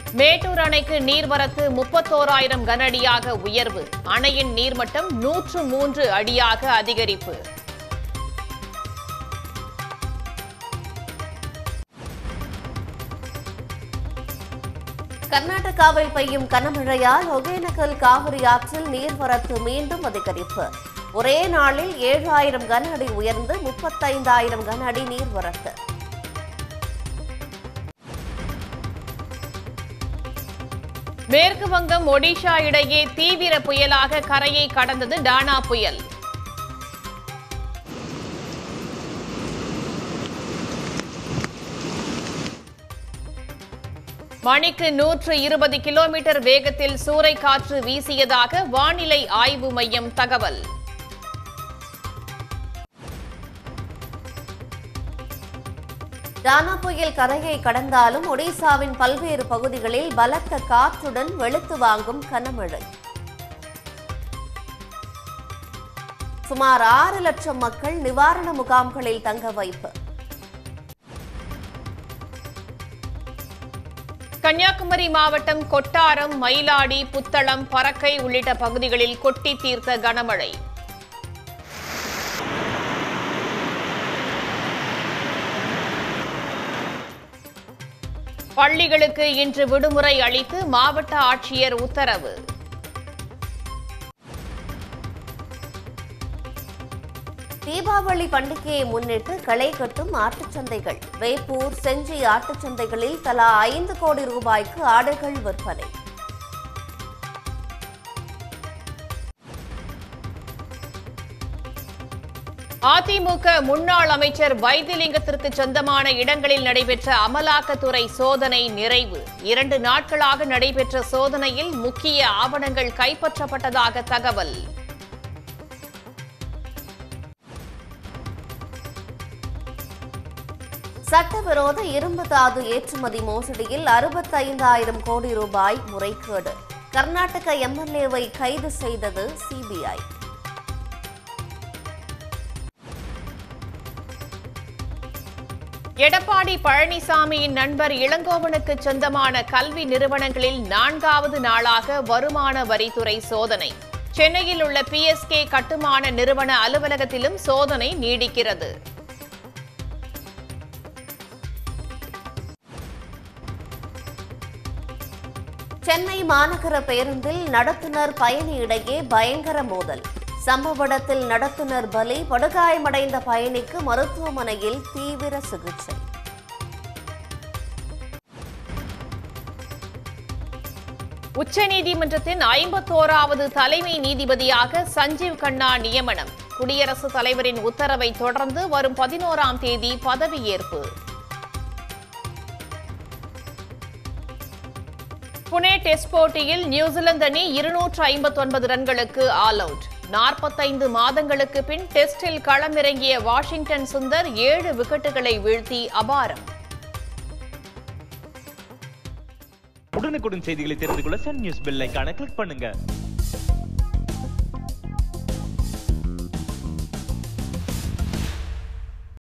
மேட்டூர் அணைக்கு நீர்வரத்து 31,000 கனஅடியாக உயர்வு. அணையின் நீர்மட்டம் 103 அடியாக அதிகரிப்பு. கர்நாடகாவில் பெய்யும் கனமழையால் ஒகேனக்கல் காவிரி ஆற்றில் நீர்வரத்து மீண்டும் அதிகரிப்பு. ஒரே நாளில் 7,000 கன அடி உயர்ந்து 35,000 கன அடி நீர்வரத்து. மேற்கு வங்கம் ஒடிஷா இடையே தீவிர புயலாக கரையை கடந்தது டானா புயல். மணிக்கு 120 கிலோமீட்டர் வேகத்தில் சூறைக்காற்று வீசியதாக வானிலை ஆய்வு மையம் தகவல். டானா புயல் கரையை கடந்தாலும் ஒடிசாவின் பல்வேறு பகுதிகளில் பலத்த காற்றுடன் வெளுத்து வாங்கும் கனமழை. சுமார் 6 லட்சம் மக்கள் நிவாரண முகாம்களில் தங்க வைப்பு. கன்னியாகுமரி மாவட்டம் கொட்டாரம், மயிலாடி, புத்தளம், பறக்கை உள்ளிட்ட பகுதிகளில் கொட்டி தீர்த்த கனமழை. பள்ளிகளுக்கு இன்று விடுமுறை அளித்து மாவட்ட ஆட்சியர் உத்தரவு. தீபாவளி பண்டிகையை முன்னிட்டு களை கட்டும் ஆட்டுச்சந்தைகள். வேப்பூர், செஞ்சி ஆட்டுச்சந்தைகளில் தலா 5 கோடி ரூபாய்க்கு ஆடுகள் விற்பனை. அதிமுக முன்னாள் அமைச்சர் வைத்திலிங்கத்திற்கு சொந்தமான இடங்களில் நடைபெற்ற அமலாக்கத்துறை சோதனை நிறைவு. 2 நாட்களாக நடைபெற்ற சோதனையில் முக்கிய ஆவணங்கள் கைப்பற்றப்பட்டதாக தகவல். சட்டவிரோத இரும்பு தாது ஏற்றுமதி மோசடியில் 65,000 கோடி ரூபாய் முறைகேடு. கர்நாடக எம்எல்ஏவை கைது செய்தது சிபிஐ. எடப்பாடி பழனிசாமியின் நண்பர் இளங்கோவனுக்கு சொந்தமான கல்வி நிறுவனங்களில் 4வது நாளாக வருமான வரித்துறை சோதனை. சென்னையில் உள்ள பிஎஸ்கே கட்டுமான நிறுவன அலுவலகத்திலும் சோதனை நீடிக்கிறது. சென்னை மாநகர பேருந்தில் நடத்துனர் பயணி இடையே பயங்கர மோதல். சம்பவ இடத்தில் நடத்துனர் பலி, படுகாயமடைந்த பயணிக்கு மருத்துவமனையில் தீவிர சிகிச்சை. உச்சநீதிமன்றத்தின் 51வது தலைமை நீதிபதியாக சஞ்சீவ் கண்ணா நியமனம். குடியரசுத் தலைவரின் உத்தரவை தொடர்ந்து வரும் 11ஆம் தேதி பதவியேற்பு. புனே டெஸ்ட் போட்டியில் நியூசிலாந்து அணி 259 ரன்களுக்கு ஆல் அவுட். 45 மாதங்களுக்கு பின் டெஸ்டில் களமிறங்கிய வாஷிங்டன் சுந்தர் 7 விக்கெட்டுகளை வீழ்த்தி அபாரம். உடனுக்குடன் செய்திகளை தெரிந்து கொள்ள சன் நியூஸ் பெல் ஐகானை கிளிக் பண்ணுங்க.